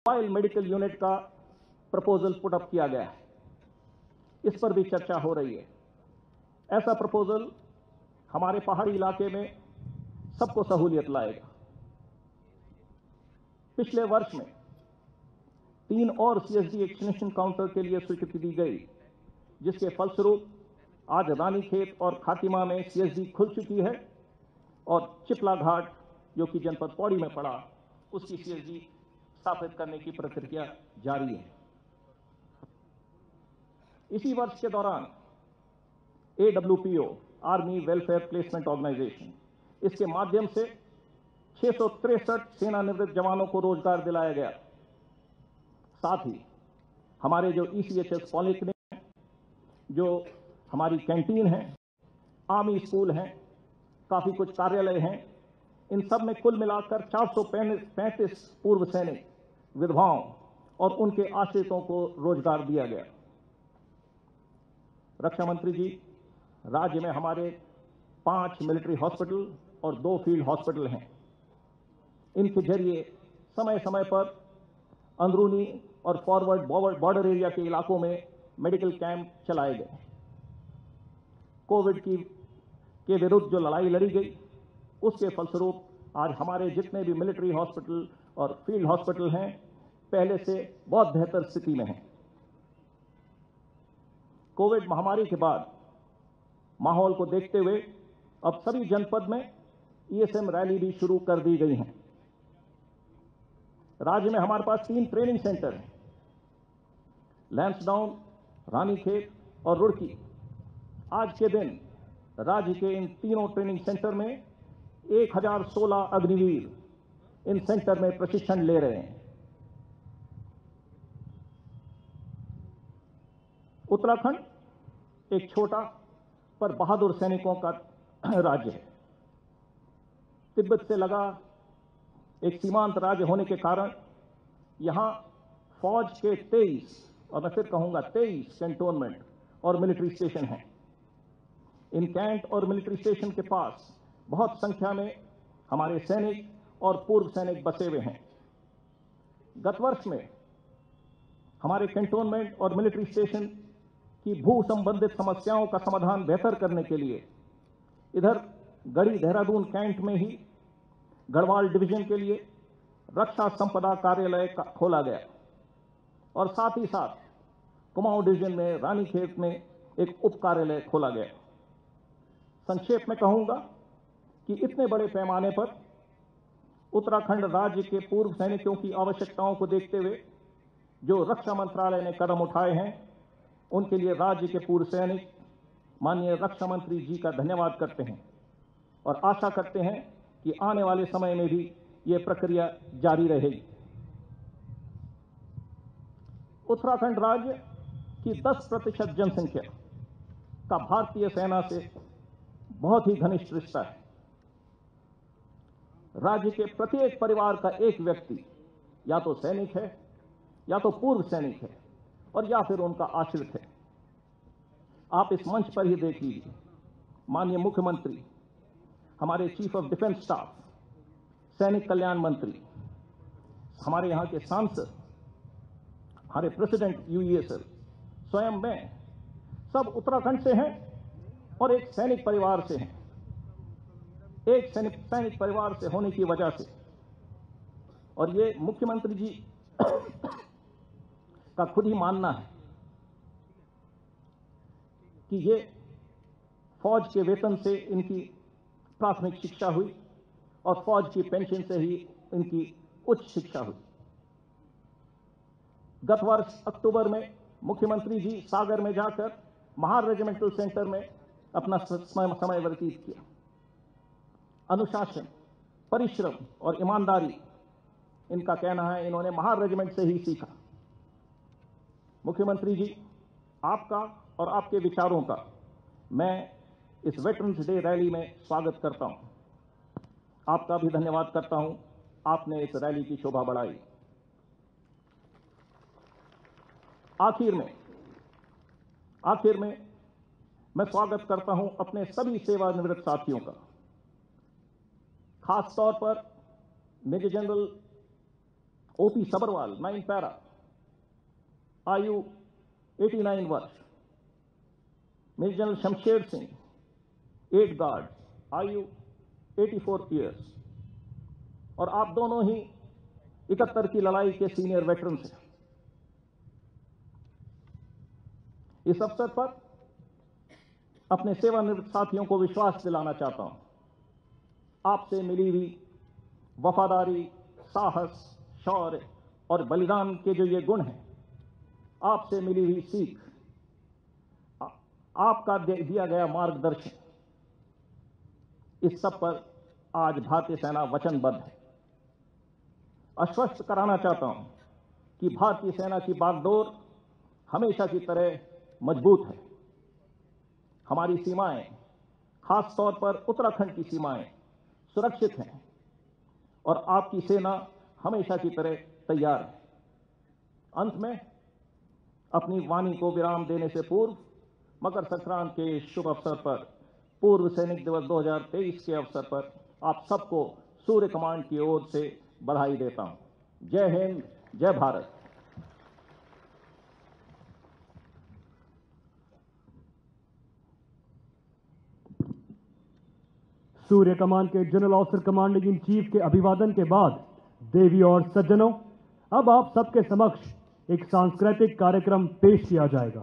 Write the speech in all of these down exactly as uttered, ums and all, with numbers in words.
Mobile medical unit का proposal put up किया गया है, इस पर भी चर्चा हो रही है। ऐसा प्रपोजल हमारे पहाड़ी इलाके में सबको सहूलियत लाएगा। पिछले वर्ष में तीन और सीएसडी एक्सटेंशन काउंटर के लिए स्वीकृति दी गई, जिसके फलस्वरूप आज रानीखेत और खातिमा में सीएसडी खुल चुकी है और चिपला घाट, जो कि जनपद पौड़ी में पड़ा, उसकी सीएसडी स्थापित करने की प्रक्रिया जारी है। इसी वर्ष के दौरान AWPO, army welfare placement organisation, इसके माध्यम से छह सौ तिरसठ सेवानिवृत्त जवानों को रोजगार दिलाया गया। साथ ही हमारे जो ईसीएचएस पॉलिटेक्निक हैं, जो हमारी कैंटीन है, आर्मी स्कूल हैं, काफी कुछ कार्यालय हैं, इन सब में कुल मिलाकर चार सौ पैंतीस पूर्व सैनिक विधवाओं और उनके आश्रितों को रोजगार दिया गया। रक्षा मंत्री जी, राज्य में हमारे पांच मिलिट्री हॉस्पिटल और दो फील्ड हॉस्पिटल हैं। इनके जरिए समय समय पर अंदरूनी और फॉरवर्ड बॉर्डर एरिया के इलाकों में मेडिकल कैंप चलाए गए। कोविड की के विरुद्ध जो लड़ाई लड़ी गई, उसके फलस्वरूप आज हमारे जितने भी मिलिट्री हॉस्पिटल और फील्ड हॉस्पिटल हैं, पहले से बहुत बेहतर स्थिति में हैं। कोविड महामारी के बाद माहौल को देखते हुए अब सभी जनपद में ईएसएम रैली भी शुरू कर दी गई हैं। राज्य में हमारे पास तीन ट्रेनिंग सेंटर हैं, लैंसडाउन, रानीखेत और रुड़की। आज के दिन राज्य के इन तीनों ट्रेनिंग सेंटर में एक हजार सोलह अग्निवीर इन सेंटर में प्रशिक्षण ले रहे हैं। उत्तराखंड एक छोटा पर बहादुर सैनिकों का राज्य है। तिब्बत से लगा एक सीमांत राज्य होने के कारण यहां फौज के तेईस, और मैं फिर कहूंगा तेईस कैंटोनमेंट और मिलिट्री स्टेशन हैं। इन कैंट और मिलिट्री स्टेशन के पास बहुत संख्या में हमारे सैनिक और पूर्व सैनिक बसे हुए हैं। गत वर्ष में हमारे कैंटोनमेंट और मिलिट्री स्टेशन की भू संबंधित समस्याओं का समाधान बेहतर करने के लिए इधर गढ़ी देहरादून कैंट में ही गढ़वाल डिवीजन के लिए रक्षा संपदा कार्यालय खोला गया और साथ ही साथ कुमाऊं डिवीजन में रानीखेत में एक उप कार्यालय खोला गया। संक्षेप में कहूंगा कि इतने बड़े पैमाने पर उत्तराखंड राज्य के पूर्व सैनिकों की आवश्यकताओं को देखते हुए जो रक्षा मंत्रालय ने कदम उठाए हैं, उनके लिए राज्य के पूर्व सैनिक माननीय रक्षा मंत्री जी का धन्यवाद करते हैं और आशा करते हैं कि आने वाले समय में भी ये प्रक्रिया जारी रहेगी। उत्तराखंड राज्य की दस प्रतिशत जनसंख्या का भारतीय सेना से बहुत ही घनिष्ठ रिश्ता है। राज्य के प्रत्येक परिवार का एक व्यक्ति या तो सैनिक है, या तो पूर्व सैनिक है, और या फिर उनका आश्रित है। आप इस मंच पर ही देख लीजिए, माननीय मुख्यमंत्री, हमारे चीफ ऑफ डिफेंस स्टाफ, सैनिक कल्याण मंत्री, हमारे यहाँ के सांसद, हमारे प्रेसिडेंट यूईएसएल, स्वयं मैं, सब उत्तराखंड से हैं और एक सैनिक परिवार से हैं। एक सैनिक सैनिक परिवार से होने की वजह से, और ये मुख्यमंत्री जी का खुद ही मानना है कि ये फौज के वेतन से इनकी प्राथमिक शिक्षा हुई और फौज की पेंशन से ही इनकी उच्च शिक्षा हुई। गत वर्ष अक्टूबर में मुख्यमंत्री जी सागर में जाकर महार रेजिमेंटल सेंटर में अपना समय व्यतीत किया। अनुशासन, परिश्रम और ईमानदारी, इनका कहना है, इन्होंने महार रेजिमेंट से ही सीखा। मुख्यमंत्री जी, आपका और आपके विचारों का मैं इस वेटरन्स डे रैली में स्वागत करता हूं। आपका भी धन्यवाद करता हूं, आपने इस रैली की शोभा बढ़ाई। आखिर में आखिर में मैं स्वागत करता हूं अपने सभी सेवानिवृत्त साथियों का, खास तौर पर major general OP Sabharwal, nine para, आयु नवासी वर्ष। Major general Shamsher Singh, eight guard, आयु चौरासी ईयर्स। और आप दोनों ही इकहत्तर की लड़ाई के सीनियर वेटरन्स हैं। इस अवसर पर अपने सेवानिवृत्त साथियों को विश्वास दिलाना चाहता हूं, आपसे मिली हुई वफादारी, साहस, शौर्य और बलिदान के जो ये गुण हैं, आपसे मिली हुई सीख, आपका दिया गया मार्गदर्शन, इस सब पर आज भारतीय सेना वचनबद्ध है। आश्वस्त कराना चाहता हूं कि भारतीय सेना की बागडोर हमेशा की तरह मजबूत है। हमारी सीमाएं, खास तौर पर उत्तराखंड की सीमाएं सुरक्षित हैं और आपकी सेना हमेशा की तरह तैयार है। अंत में अपनी वाणी को विराम देने से पूर्व मकर संक्रांति के शुभ अवसर पर, पूर्व सैनिक दिवस दो हज़ार तेईस के अवसर पर आप सबको सूर्य कमांड की ओर से बधाई देता हूं। जय हिंद, जय भारत। सूर्य कमान के general officer commanding in chief के अभिवादन के बाद देवी और सज्जनों, अब आप सबके समक्ष एक सांस्कृतिक कार्यक्रम पेश किया जाएगा।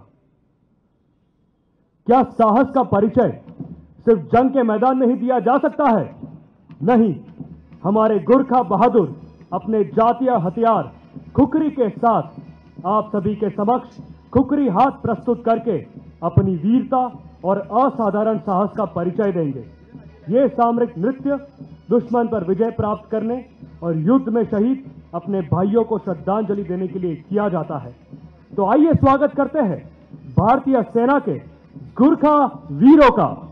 क्या साहस का परिचय सिर्फ जंग के मैदान में ही दिया जा सकता है? नहीं, हमारे गोरखा बहादुर अपने जातीय हथियार खुखरी के साथ आप सभी के समक्ष खुखरी हाथ प्रस्तुत करके अपनी वीरता और असाधारण साहस का परिचय देंगे। ये सामरिक नृत्य दुश्मन पर विजय प्राप्त करने और युद्ध में शहीद अपने भाइयों को श्रद्धांजलि देने के लिए किया जाता है। तो आइए स्वागत करते हैं भारतीय सेना के गोरखा वीरों का।